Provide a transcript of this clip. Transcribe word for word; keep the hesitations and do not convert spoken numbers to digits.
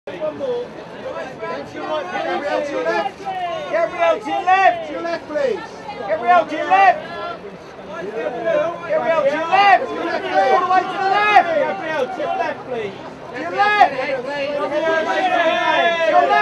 One more. Gabrielle, to your left. Gabrielle, to your left. To your left, please. Gabrielle, to your left. Gabrielle, to your left. To your left, please. All the way to the left. Gabrielle, to your left, please. To your left. To your left.